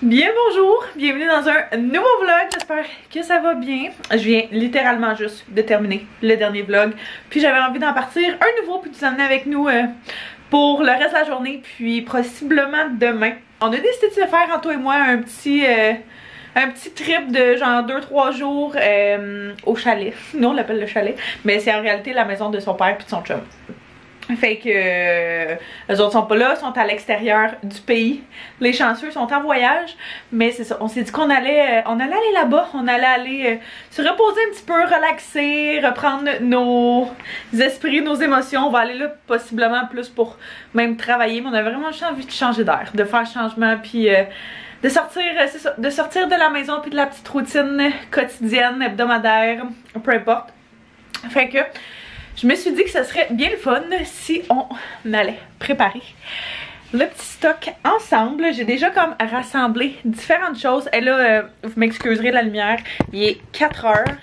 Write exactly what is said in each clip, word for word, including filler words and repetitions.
Bien bonjour, bienvenue dans un nouveau vlog, j'espère que ça va bien. Je viens littéralement juste de terminer le dernier vlog, puis j'avais envie d'en partir un nouveau puis de vous emmener avec nous euh, pour le reste de la journée, puis possiblement demain. On a décidé de se faire, Anto et moi, un petit... Euh, un petit trip de genre deux trois jours euh, au chalet. Nous on l'appelle le chalet, mais c'est en réalité la maison de son père puis de son chum. Fait que euh, eux autres sont pas là, sont à l'extérieur du pays. Les chanceux sont en voyage, mais c'est ça, on s'est dit qu'on allait euh, on allait aller là-bas, on allait aller euh, se reposer un petit peu, relaxer, reprendre nos esprits, nos émotions. On va aller là possiblement plus pour même travailler, mais on a vraiment envie de changer d'air, de faire changement, puis euh, de sortir, c'est ça, de sortir de la maison puis de la petite routine quotidienne, hebdomadaire, peu importe. Fait que je me suis dit que ce serait bien le fun si on allait préparer le petit stock ensemble. J'ai déjà comme rassemblé différentes choses. Et là, euh, vous m'excuserez de la lumière, il est quatre heures.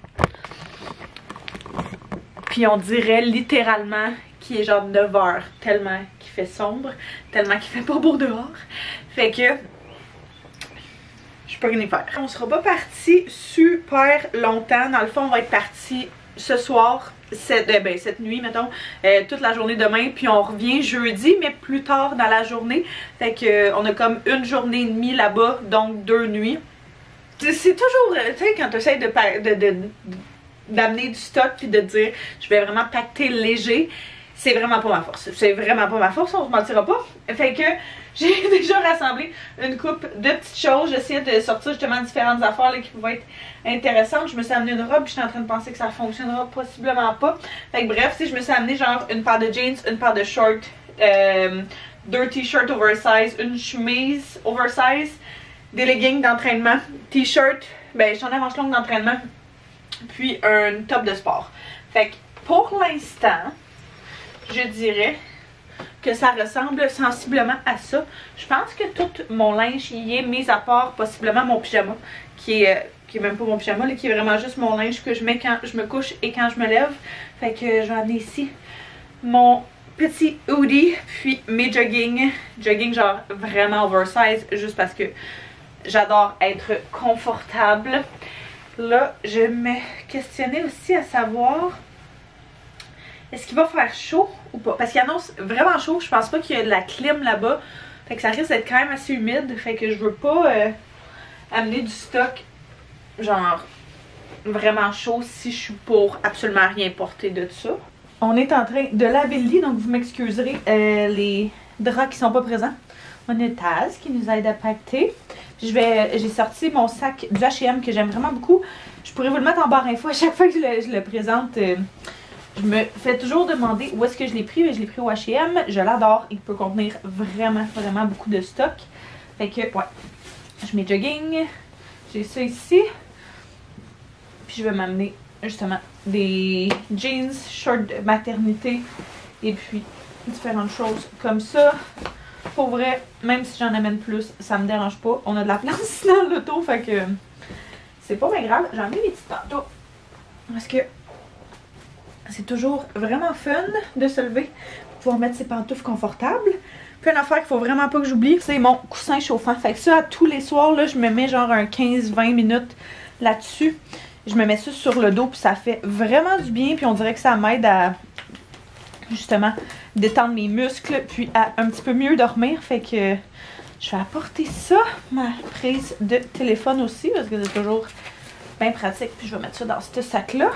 Puis on dirait littéralement qu'il est genre neuf heures, tellement qu'il fait sombre, tellement qu'il fait pas beau dehors. Fait que je peux rien y faire. On sera pas parti super longtemps. Dans le fond, on va être parti ce soir, cette, euh, ben, cette nuit, mettons, euh, toute la journée demain. Puis on revient jeudi, mais plus tard dans la journée. Fait que euh, on a comme une journée et demie là-bas, donc deux nuits. C'est toujours, tu sais, quand tu essaies de, de, de, d'amener du stock puis de dire je vais vraiment pacter léger, c'est vraiment pas ma force. C'est vraiment pas ma force, on se mentira pas. Fait que j'ai déjà rassemblé une coupe de petites choses. J'essayais de sortir justement différentes affaires là, qui pouvaient être intéressantes. Je me suis amené une robe, je suis en train de penser que ça fonctionnera possiblement pas. Fait que bref, si je me suis amené genre une paire de jeans, une paire de shorts, euh, deux t-shirts oversize, une chemise oversize, des leggings d'entraînement, t-shirt, ben j'en ai manche longue d'entraînement, puis un top de sport. Fait que pour l'instant, je dirais que ça ressemble sensiblement à ça. Je pense que tout mon linge y est, mis à part possiblement mon pyjama, qui est, euh, qui est même pas mon pyjama, là, qui est vraiment juste mon linge que je mets quand je me couche et quand je me lève. Fait que j'en ai ici mon petit hoodie, puis mes jogging, jogging genre vraiment oversize, juste parce que j'adore être confortable. Là, je me questionnais aussi à savoir est-ce qu'il va faire chaud ou pas? Parce qu'il annonce vraiment chaud. Je pense pas qu'il y a de la clim là-bas. Fait que ça risque d'être quand même assez humide. Fait que je veux pas euh, amener du stock genre vraiment chaud si je suis pour absolument rien porter de ça. On est en train de laver le lit, donc vous m'excuserez euh, les draps qui sont pas présents. On a Taz qui nous aide à pacter. Je vais, j'ai sorti mon sac du H et M que j'aime vraiment beaucoup. Je pourrais vous le mettre en barre info à chaque fois que je le, je le présente. Euh, Je me fais toujours demander où est-ce que je l'ai pris, mais je l'ai pris au H et M. Je l'adore. Il peut contenir vraiment, vraiment beaucoup de stock. Fait que, ouais. Je mets jogging. J'ai ça ici. Puis je vais m'amener, justement, des jeans, shorts de maternité. Et puis, différentes choses comme ça. Pour vrai, même si j'en amène plus, ça me dérange pas. On a de la place dans l'auto, fait que c'est pas bien grave. J'en mets mes petits pantoufles. Parce que c'est toujours vraiment fun de se lever pour pouvoir mettre ses pantoufles confortables. Puis une affaire qu'il faut vraiment pas que j'oublie, c'est mon coussin chauffant. Fait que ça, à tous les soirs, là, je me mets genre un quinze vingt minutes là-dessus. Je me mets ça sur le dos, puis ça fait vraiment du bien. Puis on dirait que ça m'aide à, justement, détendre mes muscles, puis à un petit peu mieux dormir. Fait que je vais apporter ça, ma prise de téléphone aussi, parce que c'est toujours bien pratique. Puis je vais mettre ça dans ce sac-là.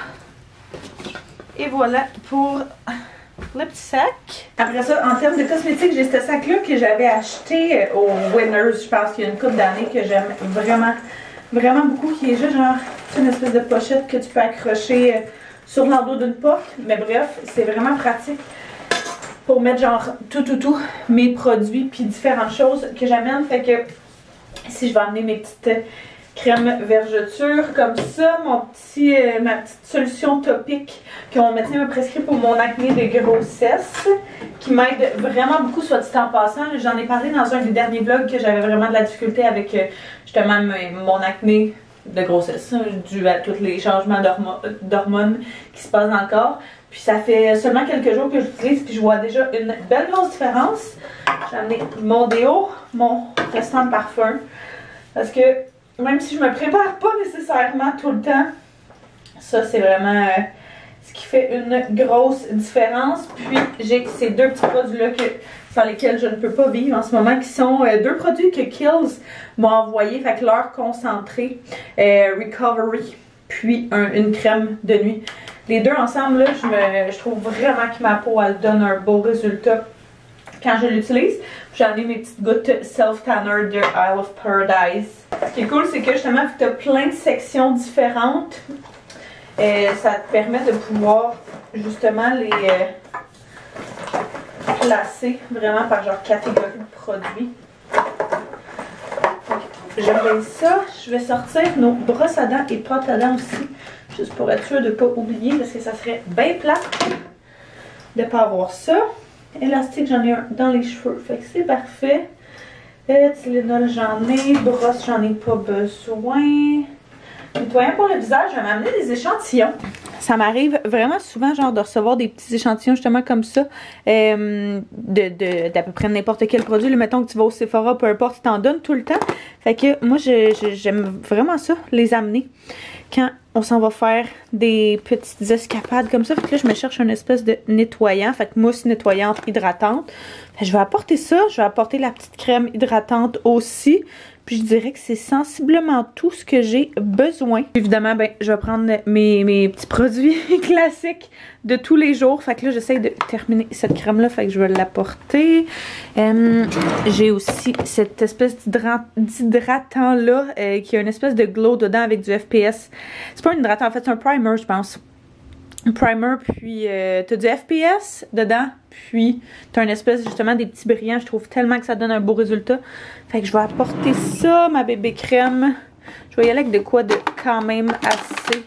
Et voilà pour le petit sac. Après ça, en termes de cosmétiques, j'ai ce sac-là que j'avais acheté au Winners. Je pense qu'il y a une couple d'années que j'aime vraiment, vraiment beaucoup. Qui est juste genre une espèce de pochette que tu peux accrocher sur l'endos d'une porte. Mais bref, c'est vraiment pratique pour mettre genre tout, tout, tout mes produits puis différentes choses que j'amène. Fait que si je vais amener mes petites crème vergeture comme ça, mon petit, euh, ma petite solution topique que mon médecin m'a prescrit pour mon acné de grossesse, qui m'aide vraiment beaucoup, soit dit en passant. J'en ai parlé dans un des derniers vlogs que j'avais vraiment de la difficulté avec euh, justement mon acné de grossesse, dû à tous les changements d'hormones qui se passent dans le corps. Puis ça fait seulement quelques jours que j'utilise, puis je vois déjà une belle grosse différence. J'ai amené mon déo, mon restant de parfum. Parce que même si je me prépare pas nécessairement tout le temps, ça c'est vraiment euh, ce qui fait une grosse différence. Puis j'ai ces deux petits produits-là que sans lesquels je ne peux pas vivre en ce moment, qui sont euh, deux produits que Kiehl's m'a envoyé, fait que leur concentré, euh, Recovery, puis un, une crème de nuit. Les deux ensemble, là, je, me, je trouve vraiment que ma peau, elle donne un beau résultat quand je l'utilise. J'en ai mes petites gouttes Self-Tanner de Isle of Paradise. Ce qui est cool, c'est que justement, vu que tu as plein de sections différentes, euh, ça te permet de pouvoir justement les euh, placer vraiment par genre catégorie de produits. J'aime bien ça. Je vais sortir nos brosses à dents et pâtes à dents aussi. Juste pour être sûr de ne pas oublier parce que ça serait bien plate de ne pas avoir ça. Élastique, j'en ai un dans les cheveux. Fait que c'est parfait. Euh, Tylenol, j'en ai. Brosse, j'en ai pas besoin. Nettoyant pour le visage, je vais m'amener des échantillons. Ça m'arrive vraiment souvent genre de recevoir des petits échantillons justement comme ça euh, de, de, d'à peu près n'importe quel produit. Là, mettons que tu vas au Sephora, peu importe, ils t'en donnent tout le temps. Fait que moi, je, je, j'aime vraiment ça, les amener quand on s'en va faire des petites escapades comme ça. Fait que là, je me cherche une espèce de nettoyant. Fait que mousse nettoyante hydratante. Fait que je vais apporter ça. Je vais apporter la petite crème hydratante aussi. Puis je dirais que c'est sensiblement tout ce que j'ai besoin. Évidemment, ben, je vais prendre mes, mes petits produits classiques de tous les jours. Fait que là, j'essaie de terminer cette crème-là. Fait que je vais l'apporter. Euh, j'ai aussi cette espèce d'hydratant-là euh, qui a une espèce de glow dedans avec du F P S. C'est pas un hydratant, en fait, c'est un primer, je pense. Un primer, puis euh, t'as du F P S dedans, puis t'as une espèce justement des petits brillants. Je trouve tellement que ça donne un beau résultat. Fait que je vais apporter ça, ma bébé crème. Je vais y aller avec de quoi de quand même assez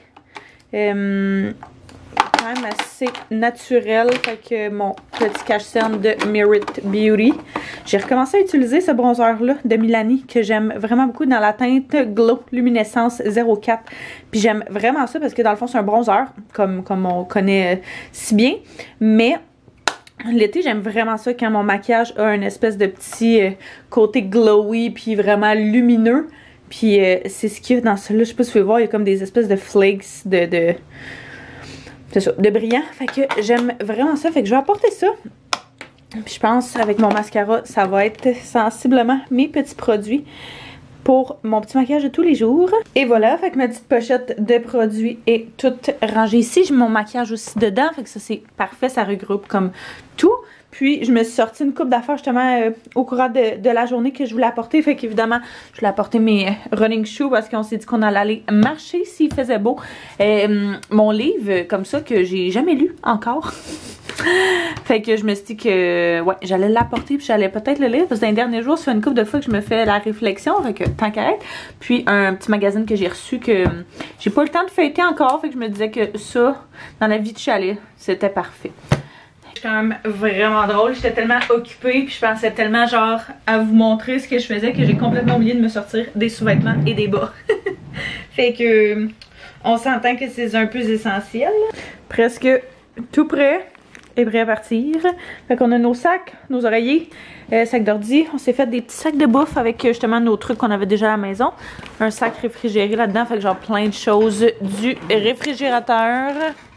euh, quand même assez naturel. Fait que mon petit cache-cerne de Merit Beauty. J'ai recommencé à utiliser ce bronzer-là de Milani que j'aime vraiment beaucoup dans la teinte Glow Luminescence zéro quatre. Puis j'aime vraiment ça parce que dans le fond c'est un bronzer comme, comme on connaît euh, si bien. Mais l'été, j'aime vraiment ça quand mon maquillage a une espèce de petit euh, côté glowy puis vraiment lumineux. Puis euh, c'est ce qu'il y a dans celui-là. Je sais pas si vous pouvez voir, il y a comme des espèces de flakes de... de c'est ça, de brillant. Fait que j'aime vraiment ça. Fait que je vais apporter ça. Puis je pense avec mon mascara, ça va être sensiblement mes petits produits pour mon petit maquillage de tous les jours. Et voilà, fait que ma petite pochette de produits est toute rangée ici. J'ai mon maquillage aussi dedans, fait que ça c'est parfait, ça regroupe comme tout. Puis je me suis sorti une coupe d'affaires justement euh, au courant de, de la journée que je voulais apporter. Fait qu'évidemment, je voulais apporter mes running shoes parce qu'on s'est dit qu'on allait aller marcher s'il faisait beau. Euh, mon livre, comme ça, que j'ai jamais lu encore. Fait que je me suis dit que ouais, j'allais l'apporter puis j'allais peut-être le lire. Parce que dans les derniers jours, ça fait une couple de fois que je me fais la réflexion. Fait que tant qu'à être. Puis un petit magazine que j'ai reçu que j'ai pas le temps de feuilleter encore. Fait que je me disais que ça, dans la vie de chalet, c'était parfait. C'est quand même vraiment drôle. J'étais tellement occupée puis je pensais tellement genre à vous montrer ce que je faisais que j'ai complètement oublié de me sortir des sous-vêtements et des bas. Fait que on s'entend que c'est un peu essentiel. Presque tout prêt et prêt à partir. Fait qu'on a nos sacs, nos oreillers, euh, sacs d'ordi. On s'est fait des petits sacs de bouffe avec justement nos trucs qu'on avait déjà à la maison. Un sac réfrigéré là-dedans. Fait que genre plein de choses du réfrigérateur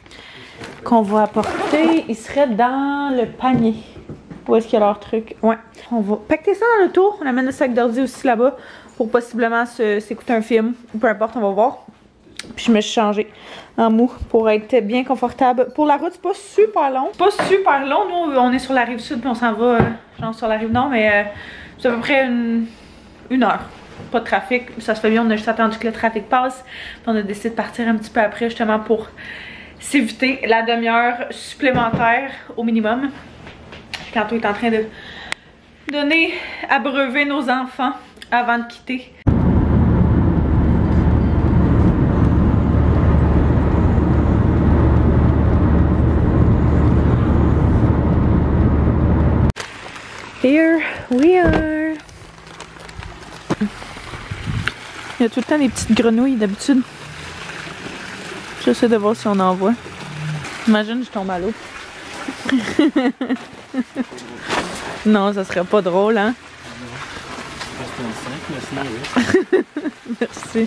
qu'on va apporter. Il serait dans le panier. Où est-ce qu'il y a leur truc? Ouais. On va pacter ça dans le tour. On amène le sac d'ordi aussi là-bas pour possiblement s'écouter un film. Ou peu importe, on va voir. Puis je me suis changée en mou pour être bien confortable. Pour la route, c'est pas super long. Pas super long. Nous, on est sur la rive sud puis on s'en va euh, genre sur la rive nord. Mais euh, c'est à peu près une, une heure. Pas de trafic. Ça se fait bien. On a juste attendu que le trafic passe. Puis on a décidé de partir un petit peu après justement pour s'éviter la demi-heure supplémentaire au minimum. Kanto est en train de donner, abreuver nos enfants avant de quitter. Here we are. Il y a tout le temps des petites grenouilles d'habitude. J'essaie de voir si on en voit. Imagine je tombe à l'eau. Non, ça serait pas drôle, hein? mais sinon oui. Merci.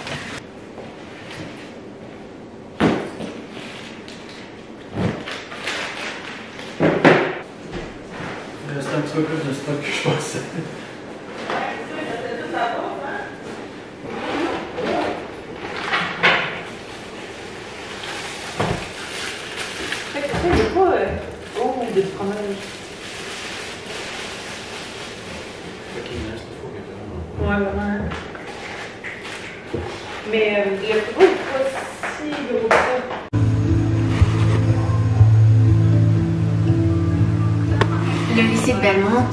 Il reste un petit peu plus de stock que je pensais. Il n'y a pas euh, oh, de fromage. Ok, il reste il faut que vraiment. Ouais, vraiment. Mais euh, le frigo n'est pas si gros que ça. Le lycée de Belmont.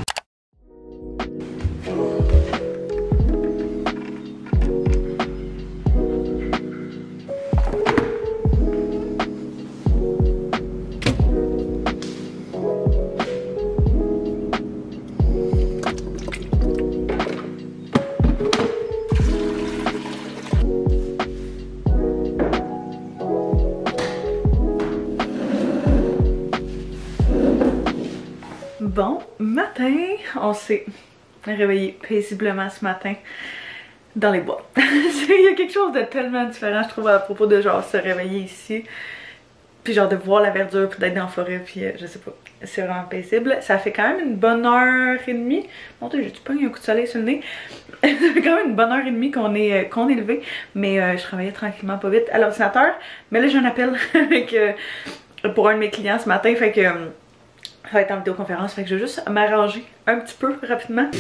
Bon matin, on s'est réveillé paisiblement ce matin dans les bois. Il y a quelque chose de tellement différent je trouve à propos de genre se réveiller ici, puis genre de voir la verdure, puis d'être dans la forêt, puis euh, je sais pas, c'est vraiment paisible. Ça fait quand même une bonne heure et demie, mon dieu j'ai-tu pogné un coup de soleil sur le nez? Ça fait quand même une bonne heure et demie qu'on est, euh, qu'on est levé, mais euh, je travaillais tranquillement pas vite à l'ordinateur, mais là j'ai un appel avec, euh, pour un de mes clients ce matin, fait que... Euh, ça va être en vidéoconférence, fait que je vais juste m'arranger un petit peu rapidement.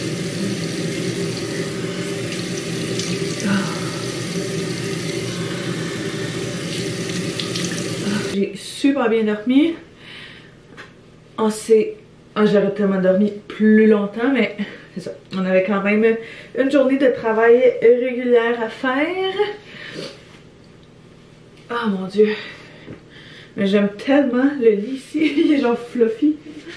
J'ai super bien dormi. On s'est... Oh, j'aurais tellement dormi plus longtemps, mais c'est ça. On avait quand même une journée de travail régulière à faire. Oh mon dieu. Mais j'aime tellement le lit ici, il est genre fluffy.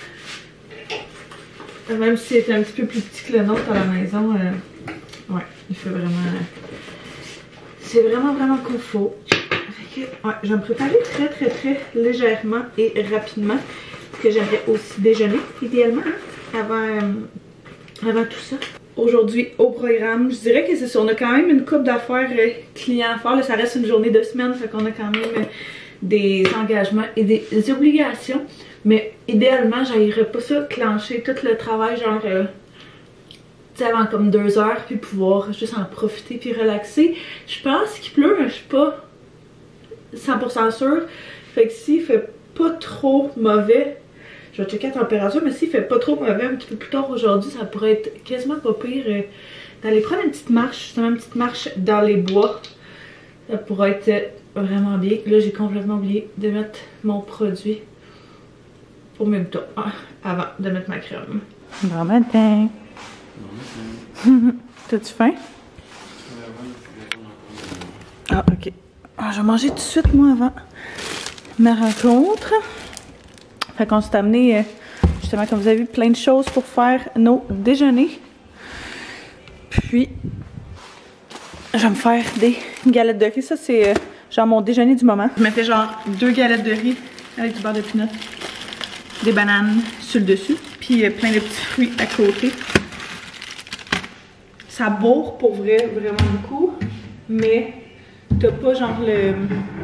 Même s'il est un petit peu plus petit que le nôtre à la maison, euh, ouais, il fait vraiment... C'est vraiment vraiment confort. Fait que, ouais, je vais me préparer très très très légèrement et rapidement. Parce que j'aimerais aussi déjeuner, idéalement, hein, avant, euh, avant tout ça. Aujourd'hui, au programme, je dirais que c'est ça, on a quand même une couple d'affaires euh, clients à faire. Là, ça reste une journée de semaine, fait qu'on a quand même... Euh, des engagements et des, des obligations, mais idéalement j'aillerais pas ça clencher tout le travail genre euh, tu sais avant comme deux heures puis pouvoir juste en profiter puis relaxer. Je pense qu'il pleut mais je suis pas cent pour cent sûre, fait que s'il fait pas trop mauvais, je vais checker la température, mais s'il fait pas trop mauvais un petit peu plus tard aujourd'hui, ça pourrait être quasiment pas pire euh, d'aller prendre une petite marche, justement une petite marche dans les bois. Ça pourrait être vraiment bien. Là, j'ai complètement oublié de mettre mon produit pour mes boutons ah, avant de mettre ma crème. Bon matin. Bon matin. T'as-tu faim? Ah, ok. Ah, je vais manger tout de suite, moi, avant ma rencontre. Fait qu'on s'est amené, euh, justement, comme vous avez vu, plein de choses pour faire nos déjeuners. Puis... je vais me faire des galettes de riz. Ça, c'est euh, genre mon déjeuner du moment. Je me fais genre deux galettes de riz avec du beurre de pinot, des bananes sur le dessus, puis euh, plein de petits fruits à côté. Ça bourre pour vrai vraiment beaucoup, mais t'as pas genre le...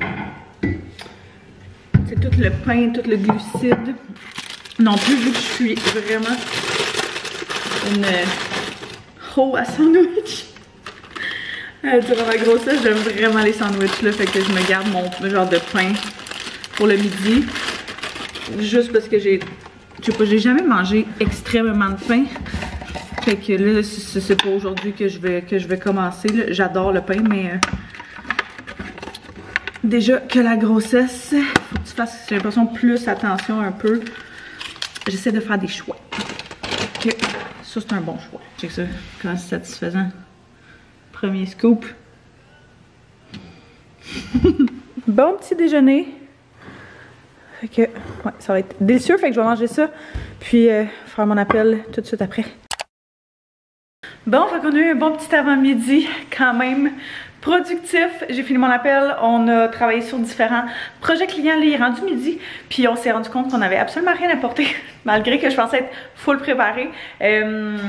c'est tout le pain, tout le glucide. Non plus, vu que je suis vraiment une ho à sandwich. Euh, durant ma grossesse, j'aime vraiment les sandwichs là, fait que je me garde mon genre de pain pour le midi. Juste parce que j'ai, je sais pas, j'ai jamais mangé extrêmement de pain. Fait que là, c'est pas aujourd'hui que je vais que je vais commencer. J'adore le pain, mais euh, déjà que la grossesse, faut que tu fasses, j'ai l'impression, plus attention un peu. J'essaie de faire des choix. Ok, ça c'est un bon choix. Check ça, comment c'est satisfaisant. Premier scoop. Bon petit déjeuner. Fait que, ouais, ça va être délicieux. Fait que je vais manger ça. Puis euh, faire mon appel tout de suite après. Bon, fait qu'on a eu un bon petit avant-midi quand même productif. J'ai fini mon appel. On a travaillé sur différents projets clients. Là, il est rendu midi. Puis on s'est rendu compte qu'on avait absolument rien apporté. Malgré que je pensais être full préparée. Euh,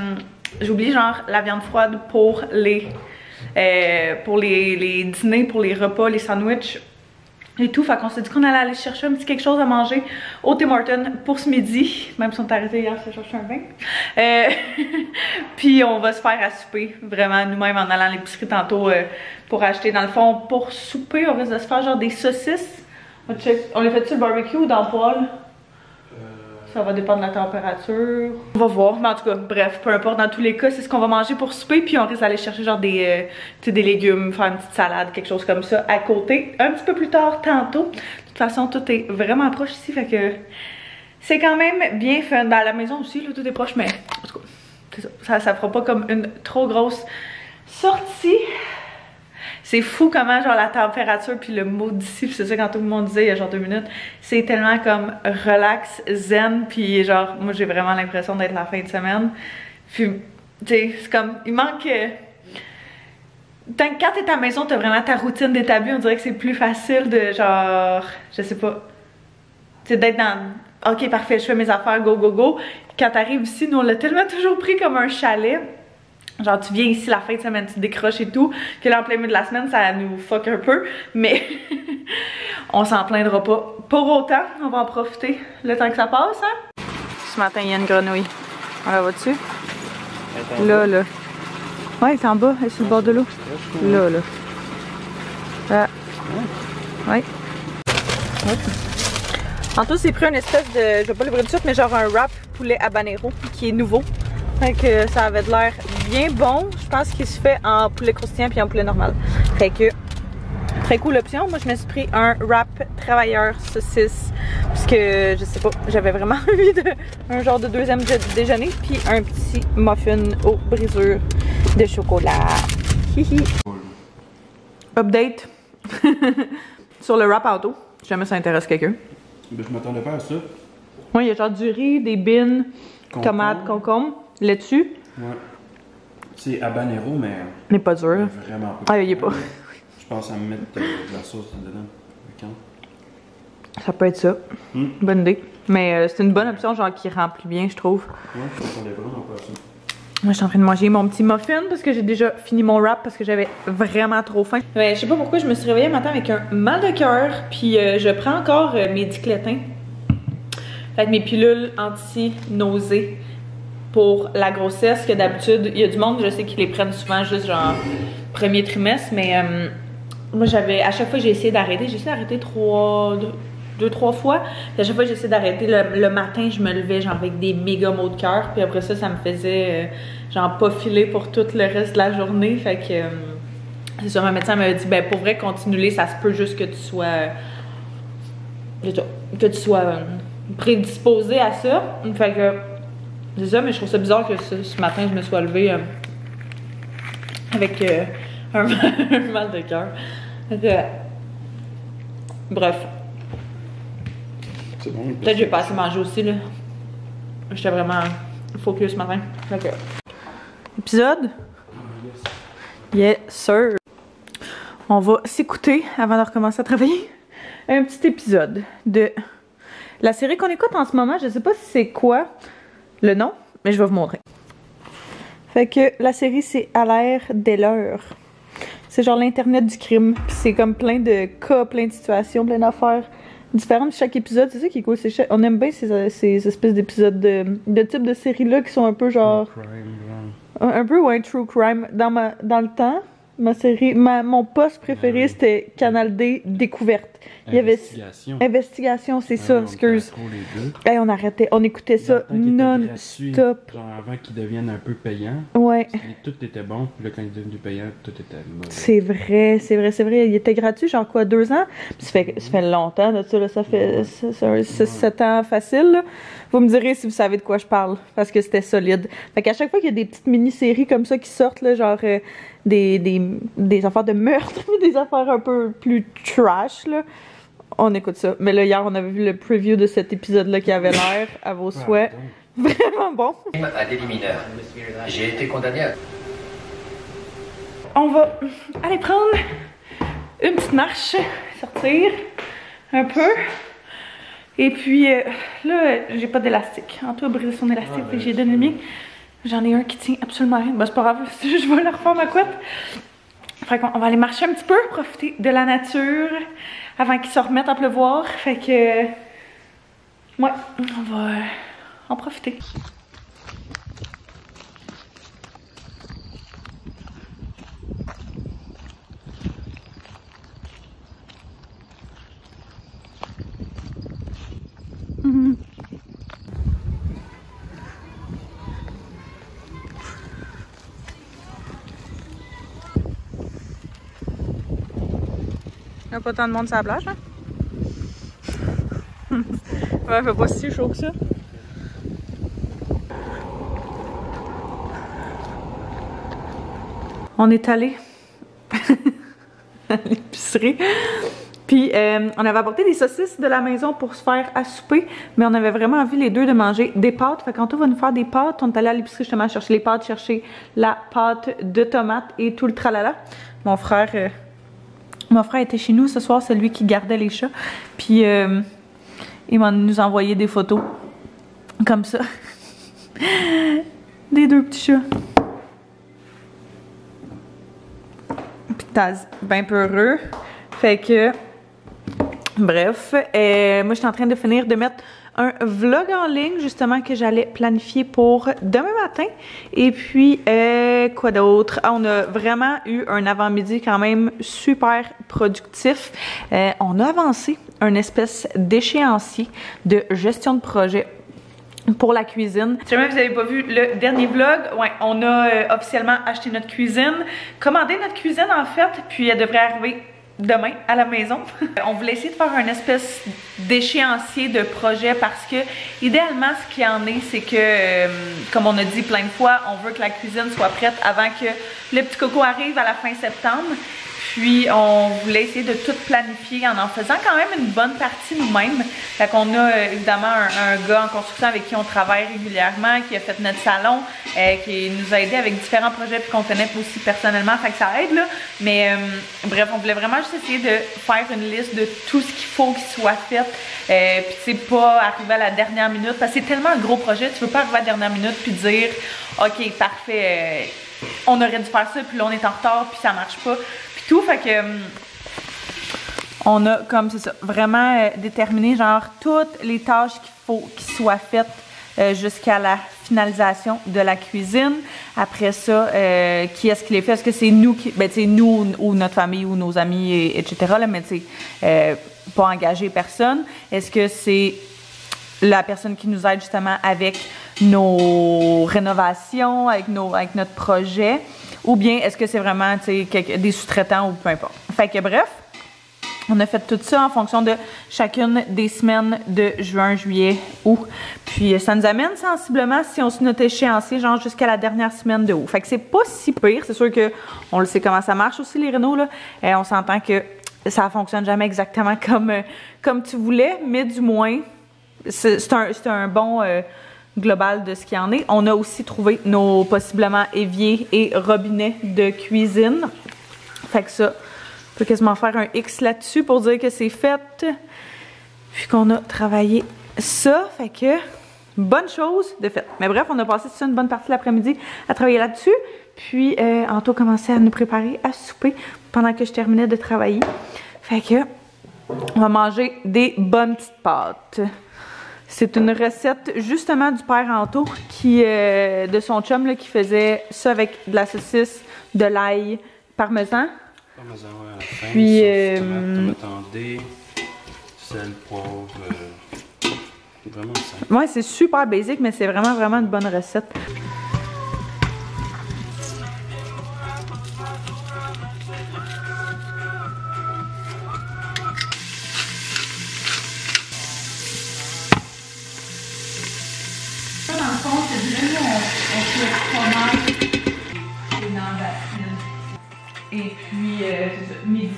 j'ai oublié genre la viande froide pour les, euh, pour les, les dîners, pour les repas, les sandwichs et tout. Fait qu'on s'est dit qu'on allait aller chercher un petit quelque chose à manger au Tim Hortons pour ce midi. Même si on est arrêté hier, c'est chercher un vin. Euh, Puis on va se faire à souper, vraiment nous-mêmes en allant à l'épicerie tantôt euh, pour acheter. Dans le fond, pour souper, on risque de se faire genre des saucisses. On, check. On les fait sur le barbecue ou dans le poêle? Ça va dépendre de la température. On va voir. Mais en tout cas, bref, peu importe. Dans tous les cas, c'est ce qu'on va manger pour souper. Puis on risque d'aller chercher genre des, euh, tu sais, des légumes, faire une petite salade, quelque chose comme ça à côté. Un petit peu plus tard, tantôt. De toute façon, tout est vraiment proche ici. Fait que c'est quand même bien fun. Dans la maison aussi, là, tout est proche. Mais en tout cas, c'est ça. Ça, ça fera pas comme une trop grosse sortie. C'est fou comment genre la température puis le mood d'ici, c'est ça quand tout le monde disait il y a genre deux minutes, c'est tellement comme relax, zen, puis genre moi j'ai vraiment l'impression d'être la fin de semaine. Puis tu sais, c'est comme, il manque... Euh, quand t'es à la maison, t'as vraiment ta routine d'établie, on dirait que c'est plus facile de genre, je sais pas, tu sais d'être dans... Ok parfait, je fais mes affaires, go go go. Quand t'arrives ici, nous on l'a tellement toujours pris comme un chalet. Genre tu viens ici la fin de semaine, tu décroches et tout, que là en plein milieu de la semaine ça nous fuck un peu, mais on s'en plaindra pas. Pour autant, on va en profiter le temps que ça passe, hein? Ce matin il y a une grenouille. On la voit dessus? Là, là. Ouais, elle est en bas, elle est sur le bord de l'eau. Là, là. Ah. Ouais. Tantôt c'est pris une espèce de, je vais pas l'ouvrir tout de suite, mais genre un wrap poulet habanero qui est nouveau. Fait que ça avait de l'air bien bon. Je pense qu'il se fait en poulet croustillant puis en poulet normal. Fait que très cool option. Moi je me suis pris un wrap travailleur saucisse. Parce que je sais pas, j'avais vraiment envie de un genre de deuxième déjeuner. Puis un petit muffin aux brisures de chocolat. Hihi. Update sur le wrap auto. Si jamais ça intéresse quelqu'un. Ben, je m'attendais pas à ça. Oui, il y a genre du riz, des beans, concombre. Tomates, concombre. Là-dessus. Ouais. C'est habanero, mais. Mais pas dur. Mais vraiment pas. Ah, il est pas. Je pense à me mettre euh, de la sauce dedans. Quand? Ça peut être ça. Mm. Bonne idée. Mais euh, c'est une bonne option, genre qui remplit bien, je trouve. Ouais, je m'attendais vraiment pas à ça. Moi, je suis en train de manger mon petit muffin parce que j'ai déjà fini mon wrap parce que j'avais vraiment trop faim. Mais je sais pas pourquoi, je me suis réveillée matin avec un mal de cœur. Puis euh, je prends encore euh, mes diclétins. Fait que mes pilules anti-nausées pour la grossesse, que d'habitude, il y a du monde, je sais qu'ils les prennent souvent juste genre premier trimestre, mais euh, moi j'avais, à chaque fois j'ai essayé d'arrêter, j'ai essayé d'arrêter trois, deux, deux, trois fois, puis à chaque fois j'ai essayé d'arrêter, le, le matin je me levais genre avec des méga maux de cœur, puis après ça, ça me faisait euh, genre pas filer pour tout le reste de la journée, fait que euh, c'est sûr, ma médecin m'a dit, ben pour vrai, continue-les, ça se peut juste que tu sois, euh, que tu sois euh, prédisposé à ça, fait que c'est ça, mais je trouve ça bizarre que ce, ce matin, je me sois levée euh, avec euh, un, un mal de cœur. Euh, bref. C'est bon. Peut-être que j'ai pas assez mangé aussi, là. J'étais vraiment focus ce matin. Fait que... Épisode? Yes, sir. On va s'écouter avant de recommencer à travailler. Un petit épisode de la série qu'on écoute en ce moment. Je sais pas si c'est quoi le nom, mais je vais vous montrer. Fait que la série, c'est À l'ère des leurs. C'est genre l'internet du crime. Puis c'est comme plein de cas, plein de situations, plein d'affaires différentes. Chaque épisode, c'est ça qui est cool. Chaque... On aime bien ces, ces espèces d'épisodes de, de type de séries-là qui sont un peu genre... Crime, un, un peu, ouais, true crime. Dans, ma, dans le temps, ma série, ma, mon poste préféré, ouais. C'était Canal D Découverte. Il y avait Investigation. Investigation, c'est ouais, ça, on excuse. Les deux. Hey, on arrêtait, on écoutait ça non-stop. Genre avant qu'ils deviennent un peu payants. Ouais. Tout était bon, puis là quand ils deviennent payants, tout était mauvais. C'est vrai, c'est vrai, c'est vrai. Il était gratuit, genre quoi, deux ans? Puis ça fait, ça fait longtemps, là, ça, là, ça fait ouais. sept ans facile, là. Vous me direz si vous savez de quoi je parle, parce que c'était solide. Fait qu'à chaque fois qu'il y a des petites mini-séries comme ça qui sortent, là, genre euh, des, des, des affaires de meurtre, des affaires un peu plus trash, là, on écoute ça. Mais là, hier, on avait vu le preview de cet épisode-là qui avait l'air, à vos souhaits, vraiment bon. À délit mineur. J'ai été condamné à... On va aller prendre une petite marche, sortir un peu. Et puis, euh, là, j'ai pas d'élastique. Antoine a brisé son élastique, ah, fait que j'ai donné le mien. J'en ai un qui tient absolument rien. Ben, c'est pas grave, je vais leur refaire ma couette. Fait qu'on va aller marcher un petit peu, profiter de la nature avant qu'ils se remettent à pleuvoir. Fait que... ouais, on va en profiter. Mm-hmm. Il n'y a pas tant de monde sur la plage, hein? Ouais, il fait pas si chaud que ça. On est allé à l'épicerie. Puis euh, on avait apporté des saucisses de la maison pour se faire à souper, mais on avait vraiment envie les deux de manger des pâtes. Fait qu'Anto va nous faire des pâtes. On est allé à l'épicerie justement chercher les pâtes, chercher la pâte de tomate et tout le tralala. Mon frère... Euh, Mon frère était chez nous ce soir, c'est lui qui gardait les chats. Puis euh, il m'a nous envoyé des photos comme ça. Des deux petits chats. Puis Taz, ben peu heureux. Fait que, bref, euh, moi j'étais en train de finir de mettre un vlog en ligne justement que j'allais planifier pour demain matin. Et puis, euh, quoi d'autre? Ah, on a vraiment eu un avant-midi quand même super productif. Euh, on a avancé une espèce d'échéancier de gestion de projet pour la cuisine. Si jamais vous n'avez pas vu le dernier vlog, ouais, on a euh, officiellement acheté notre cuisine, commandé notre cuisine en fait, puis elle devrait arriver demain à la maison. On voulait essayer de faire une espèce d'échéancier de projet parce que idéalement ce qu'il y en est, c'est que euh, comme on a dit plein de fois, on veut que la cuisine soit prête avant que le petit coco arrive à la fin septembre. Puis on voulait essayer de tout planifier en en faisant quand même une bonne partie nous-mêmes. Fait qu'on a euh, évidemment un, un gars en construction avec qui on travaille régulièrement, qui a fait notre salon, euh, qui nous a aidé avec différents projets puis qu'on connaît aussi personnellement, fait que ça aide là. Mais euh, bref, on voulait vraiment juste essayer de faire une liste de tout ce qu'il faut qu'il soit fait. Euh, puis c'est pas arriver à la dernière minute, parce que c'est tellement un gros projet, tu veux pas arriver à la dernière minute puis dire ok parfait, euh, on aurait dû faire ça puis là on est en retard puis ça marche pas. Tout, fait que um, on a comme c'est ça vraiment euh, déterminé genre toutes les tâches qu'il faut qu'ils soient faites euh, jusqu'à la finalisation de la cuisine. Après ça, euh, qui est-ce qui les fait? Est-ce que c'est nous qui, ben tu sais nous ou notre famille ou nos amis et, etc. là, mais tu sais euh, pas engager personne. Est-ce que c'est la personne qui nous aide justement avec nos rénovations, avec nos avec notre projet? Ou bien est-ce que c'est vraiment des sous-traitants ou peu importe. Fait que bref, on a fait tout ça en fonction de chacune des semaines de juin, juillet, août. Puis ça nous amène sensiblement, si on se notre échéancier, genre jusqu'à la dernière semaine de août. Fait que c'est pas si pire. C'est sûr que on le sait comment ça marche aussi les rénaux là. Et on s'entend que ça fonctionne jamais exactement comme, comme tu voulais, mais du moins, c'est un, un bon... Euh, global de ce qu'il y en est. On a aussi trouvé nos possiblement éviers et robinets de cuisine. Fait que ça, on peut quasiment faire un X là-dessus pour dire que c'est fait. Puis qu'on a travaillé ça. Fait que, bonne chose de fait. Mais bref, on a passé ça une bonne partie de l'après-midi à travailler là-dessus. Puis, euh, Anto commençait à nous préparer à souper pendant que je terminais de travailler. Fait que, on va manger des bonnes petites pâtes. C'est une recette justement du père Anto qui, euh, de son chum là, qui faisait ça avec de la saucisse, de l'ail, parmesan. Parmesan, ouais, à la fin. Puis, sauce, euh, tomate, tomate en dés, sel, poivre. Euh, vraiment simple. Ouais, c'est super basique, mais c'est vraiment, vraiment une bonne recette. Et puis, euh, midi,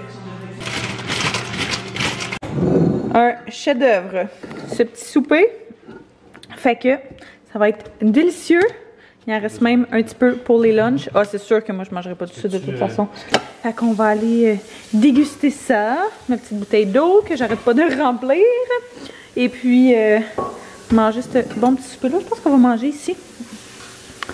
un chef-d'œuvre. Ce petit souper fait que ça va être délicieux. Il en reste même un petit peu pour les lunchs. Ah, c'est sûr que moi, je mangerai pas tout ça de toute façon. Fait qu'on va aller euh, déguster ça. Ma petite bouteille d'eau que j'arrête pas de remplir. Et puis, euh, manger ce bon petit souper-là. Je pense qu'on va manger ici.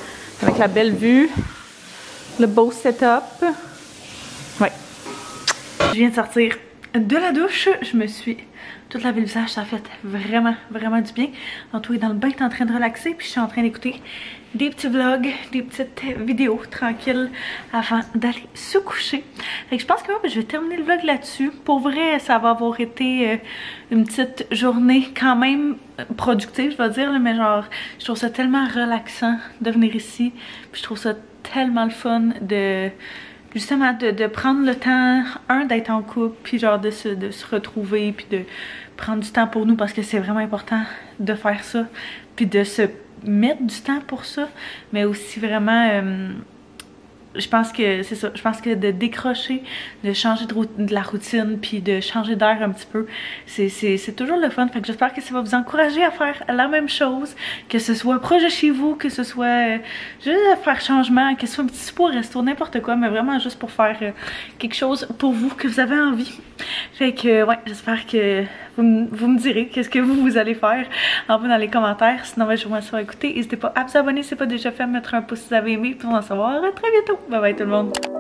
avec la belle vue, le beau setup. Ouais. Je viens de sortir de la douche, je me suis toute lavée le visage, ça a fait vraiment, vraiment du bien. Anto est dans le bain, est en train de relaxer, puis je suis en train d'écouter des petits vlogs, des petites vidéos tranquilles avant d'aller se coucher. Fait que je pense que moi, je vais terminer le vlog là-dessus. Pour vrai, ça va avoir été euh, une petite journée quand même productive, je vais dire, là, mais genre, je trouve ça tellement relaxant de venir ici, puis je trouve ça tellement le fun de... Justement, de, de prendre le temps, un, d'être en couple, puis genre de se, de se retrouver, puis de prendre du temps pour nous, parce que c'est vraiment important de faire ça, puis de se mettre du temps pour ça, mais aussi vraiment, euh, je pense que c'est ça, je pense que de décrocher, de changer de, de la routine, puis de changer d'air un petit peu, c'est toujours le fun. Fait que j'espère que ça va vous encourager à faire la même chose, que ce soit proche de chez vous, que ce soit euh, juste à faire changement, que ce soit un petit souper au resto, n'importe quoi, mais vraiment juste pour faire euh, quelque chose pour vous, que vous avez envie. Fait que ouais, j'espère que vous, vous me direz qu'est-ce que vous, vous allez faire en bas dans les commentaires. Sinon, ben, je vous remercie d'avoir écouté. N'hésitez pas à vous abonner si ce n'est pas déjà fait, à mettre un pouce si vous avez aimé, puis on va en savoir très bientôt. Bye bye tout le monde!